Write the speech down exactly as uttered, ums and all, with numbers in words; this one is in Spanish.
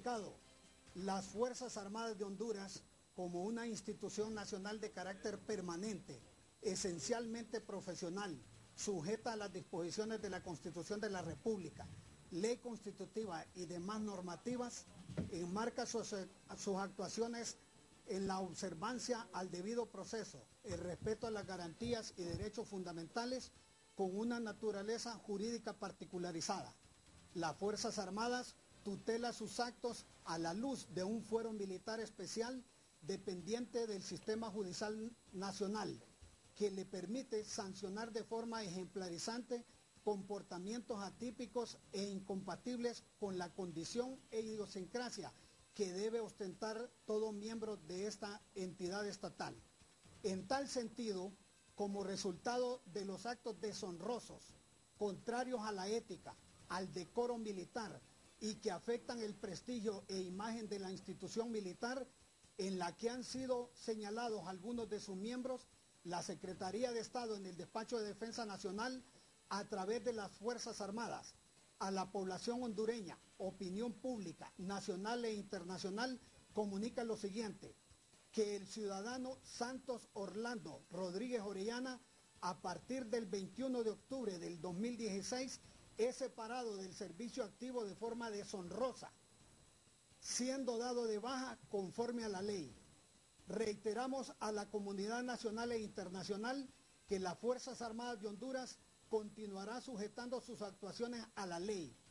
Comunicado. Las Fuerzas Armadas de Honduras, como una institución nacional de carácter permanente, esencialmente profesional, sujeta a las disposiciones de la Constitución de la República, ley constitutiva y demás normativas, enmarca sus, sus actuaciones en la observancia al debido proceso, el respeto a las garantías y derechos fundamentales con una naturaleza jurídica particularizada. Las Fuerzas Armadas tutela sus actos a la luz de un fuero militar especial dependiente del sistema judicial nacional, que le permite sancionar de forma ejemplarizante comportamientos atípicos e incompatibles con la condición e idiosincrasia que debe ostentar todo miembro de esta entidad estatal. En tal sentido, como resultado de los actos deshonrosos, contrarios a la ética, al decoro militar y que afectan el prestigio e imagen de la institución militar en la que han sido señalados algunos de sus miembros, la Secretaría de Estado en el Despacho de Defensa Nacional, a través de las Fuerzas Armadas, a la población hondureña, opinión pública, nacional e internacional, comunica lo siguiente: que el ciudadano Santos Orlando Rodríguez Orellana, a partir del veintiuno de octubre del dos mil dieciséis, es separado del servicio activo de forma deshonrosa, siendo dado de baja conforme a la ley. Reiteramos a la comunidad nacional e internacional que las Fuerzas Armadas de Honduras continuará sujetando sus actuaciones a la ley,